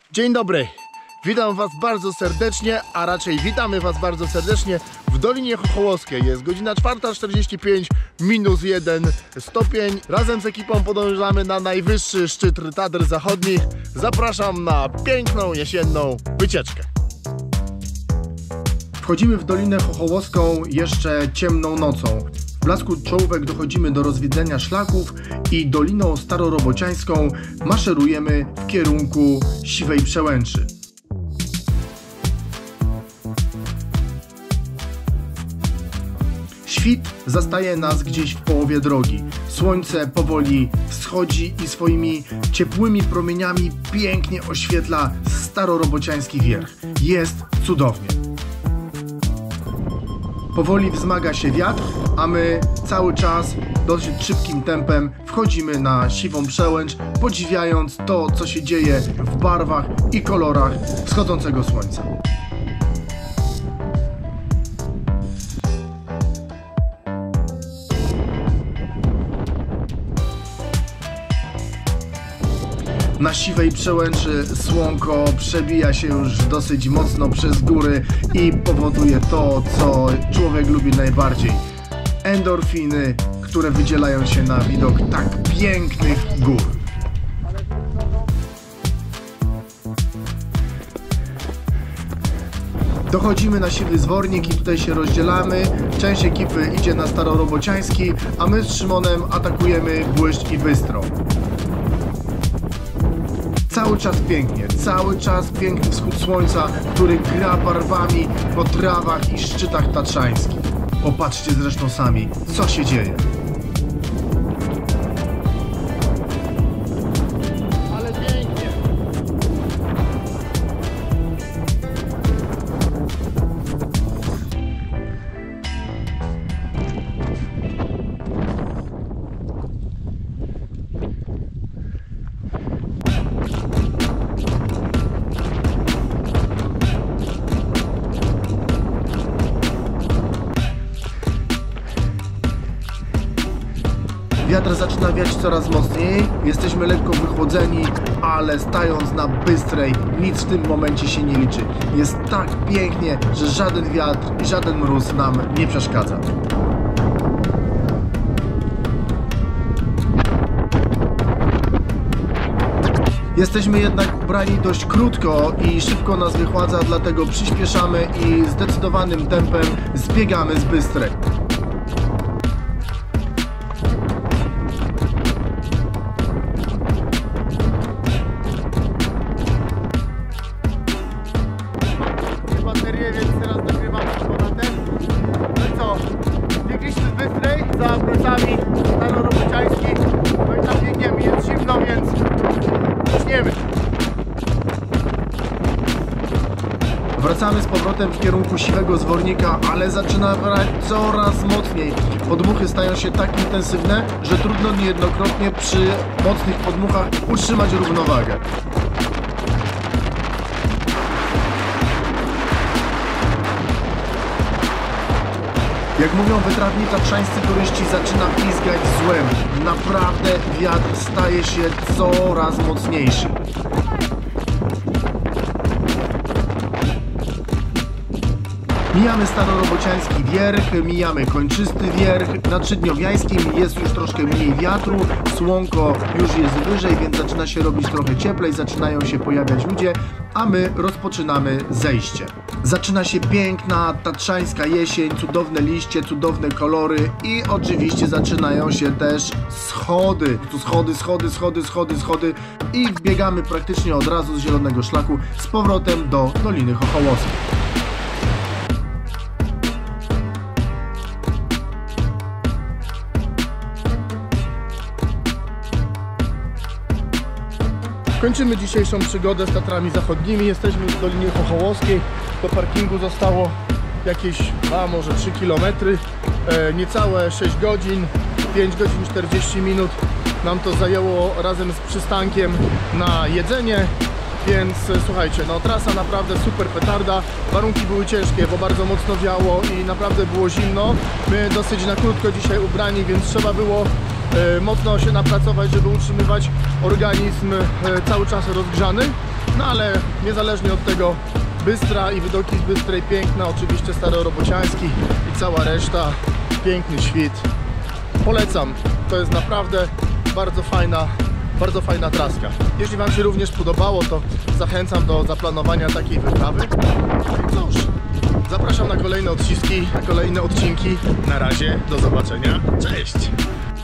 Dzień dobry, witam Was bardzo serdecznie, a raczej witamy Was bardzo serdecznie w Dolinie Chochołowskiej. Jest godzina 4:45, -1 stopień. Razem z ekipą podążamy na najwyższy szczyt Tatr Zachodnich. Zapraszam na piękną jesienną wycieczkę. Wchodzimy w Dolinę Chochołowską jeszcze ciemną nocą. W blasku czołówek dochodzimy do rozwiedzenia szlaków i Doliną Starorobociańską maszerujemy w kierunku Siwej Przełęczy. Świt zastaje nas gdzieś w połowie drogi. Słońce powoli wschodzi i swoimi ciepłymi promieniami pięknie oświetla Starorobociański wierch. Jest cudownie. Powoli wzmaga się wiatr, a my cały czas dosyć szybkim tempem wchodzimy na Siwą Przełęcz, podziwiając to, co się dzieje w barwach i kolorach wschodzącego słońca. Na Siwej Przełęczy słonko przebija się już dosyć mocno przez góry i powoduje to, co człowiek lubi najbardziej. Endorfiny, które wydzielają się na widok tak pięknych gór. Dochodzimy na Siwy Zwornik i tutaj się rozdzielamy. Część ekipy idzie na Starorobociański, a my z Szymonem atakujemy Błyszcz i Bystrą. Cały czas piękny wschód słońca, który gra barwami po trawach i szczytach tatrzańskich. Popatrzcie zresztą sami, co się dzieje. Ale pięknie. Wiatr zaczyna wiać coraz mocniej, jesteśmy lekko wychłodzeni, ale stając na Bystrej nic w tym momencie się nie liczy. Jest tak pięknie, że żaden wiatr i żaden mróz nam nie przeszkadza. Jesteśmy jednak ubrani dość krótko i szybko nas wychładza, dlatego przyspieszamy i zdecydowanym tempem zbiegamy z Bystrej. Więc teraz nagrywamy podatek. No i co? Biegliśmy z Bystrej za plecami Starorobociański. No i tam biegniemy, jest zimno, więc śniemy. Wracamy z powrotem w kierunku Siwego Zwornika, ale zaczyna brać coraz mocniej. Podmuchy stają się tak intensywne, że trudno niejednokrotnie przy mocnych podmuchach utrzymać równowagę. Jak mówią wytrawni tatrzańscy turyści, zaczyna pizgać złem. Naprawdę wiatr staje się coraz mocniejszy. Mijamy Starorobociański wierch, mijamy Kończysty wierch. Na Trzydniowiańskim jest już troszkę mniej wiatru, słonko już jest wyżej, więc zaczyna się robić trochę cieplej, zaczynają się pojawiać ludzie, a my rozpoczynamy zejście. Zaczyna się piękna tatrzańska jesień, cudowne liście, cudowne kolory i oczywiście zaczynają się też schody. Tu schody i biegamy praktycznie od razu z zielonego szlaku z powrotem do Doliny Chochołowskiej. Kończymy dzisiejszą przygodę z Tatrami Zachodnimi. Jesteśmy w Dolinie Chochołowskiej. Do parkingu zostało jakieś może 3 km. Niecałe 6 godzin, 5 godzin 40 minut nam to zajęło razem z przystankiem na jedzenie. Więc słuchajcie, no trasa naprawdę super petarda. Warunki były ciężkie, bo bardzo mocno wiało i naprawdę było zimno. My dosyć na krótko dzisiaj ubrani, więc trzeba było mocno się napracować, żeby utrzymywać organizm cały czas rozgrzany. No ale niezależnie od tego Bystra i widoki z Bystrej piękna, oczywiście Starorobociański i cała reszta, piękny świt. Polecam, to jest naprawdę bardzo fajna traska. Jeśli Wam się również podobało, to zachęcam do zaplanowania takiej wyprawy. No i cóż, zapraszam na kolejne odciski, na kolejne odcinki. Na razie, do zobaczenia, cześć!